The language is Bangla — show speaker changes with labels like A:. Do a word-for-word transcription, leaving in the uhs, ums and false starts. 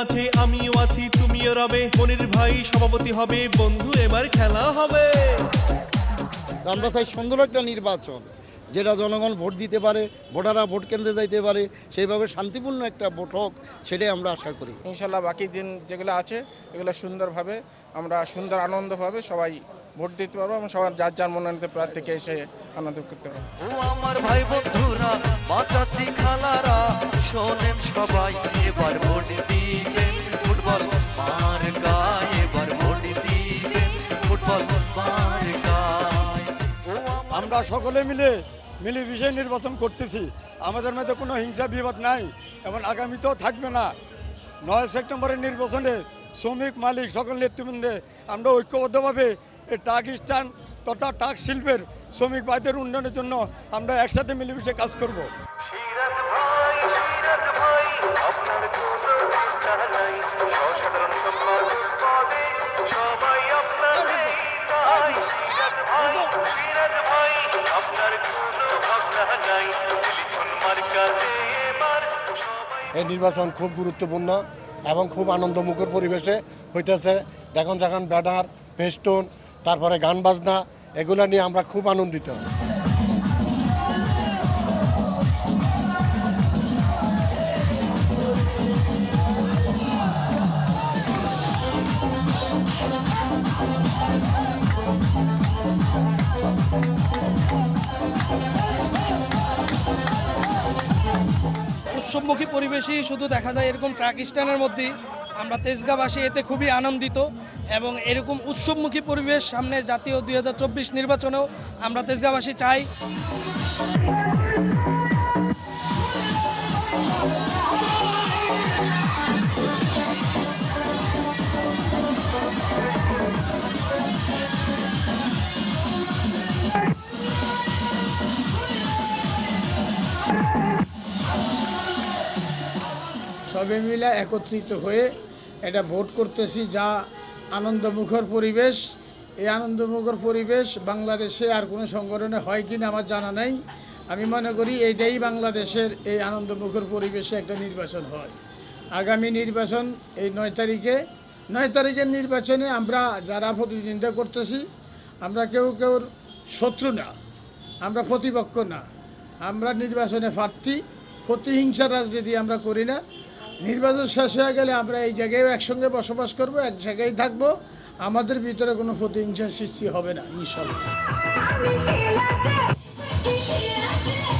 A: মাঝে আমিও আছি, তুমিও রবে, মনির ভাই সভাপতি হবে, বন্ধু এবার খেলা হবে।
B: আমরা চাই সুন্দর একটা নির্বাচন, যেটা জনগণ ভোট দিতে পারে, ভোটাররা ভোট কেন্দ্রে যাইতে পারে, সেইভাবে শান্তিপূর্ণ একটা ভোট হোক, সেটাই আমরা আশা করি।
C: ইনশাল্লাহ বাকি দিন যেগুলো আছে এগুলো সুন্দরভাবে আমরা সুন্দর আনন্দভাবে সবাই ভোট দিতে পারবো এবং সবার যার যার মনোনীত প্রার্থীকে এসে আনন্দ করতে পারবো।
D: ও আমার ভাই বন্ধুরা, মাতাতি খালারা, শোনেন সবাই এবার ভোট দিবেন ফুটবল মার্কায়, এবার ভোট দিবেন ফুটবল মার্কায়।
E: আমরা সকলে মিলে মিলে বিষয় নির্বাচন করতেছি, আমাদের মধ্যে কোনো হিংসা বিবাদ নাই এবং আগামীতেও থাকবে না। নয় সেপ্টেম্বরের নির্বাচনে শ্রমিক মালিক সকল নেতৃবৃন্দে আমরা ঐক্যবদ্ধভাবে এই ট্রাক স্ট্যান্ড তথা ট্রাক শিল্পের শ্রমিক ভাইদের উন্নয়নের জন্য আমরা একসাথে মিলেমিশে কাজ করব।
F: এই নির্বাচন খুব গুরুত্বপূর্ণ এবং খুব আনন্দমুখর পরিবেশে হইতেছে। দেখুন যখন ব্যানার, ফেস্টুন, তারপরে গান বাজনা, এগুলো নিয়ে আমরা খুব আনন্দিত।
G: উৎসবমুখী পরিবেশই শুধু দেখা যায় এরকম ট্রাক স্ট্যান্ডের মধ্যেই। আমরা তেজগাঁবাসী এতে খুবই আনন্দিত এবং এরকম উৎসবমুখী পরিবেশ সামনে জাতীয় দুই হাজার চব্বিশ নির্বাচনেও আমরা তেজগাঁবাসী চাই।
H: সবে মিলে একত্রিত হয়ে এটা ভোট করতেছি, যা আনন্দমুখর পরিবেশ। এই আনন্দমুখর পরিবেশ বাংলাদেশে আর কোনো সংগঠনে হয় কি না আমার জানা নেই। আমি মনে করি এইটাই বাংলাদেশের এই আনন্দমুখর পরিবেশে একটা নির্বাচন হয়। আগামী নির্বাচন এই নয় তারিখে নয় তারিখের নির্বাচনে আমরা যারা প্রতিদ্বন্দ্বিতা করতেছি, আমরা কেউ কেউ শত্রু না, আমরা প্রতিপক্ষ না, আমরা নির্বাচনে প্রার্থী। প্রতিহিংসার রাজনীতি আমরা করি না। নির্বাচন শেষ হয়ে গেলে আমরা এই জায়গায় একসঙ্গে বসবাস করব, এক জায়গায় থাকবো, আমাদের ভিতরে কোনো প্রতিহিংসার সৃষ্টি হবে না ইনশাআল্লাহ।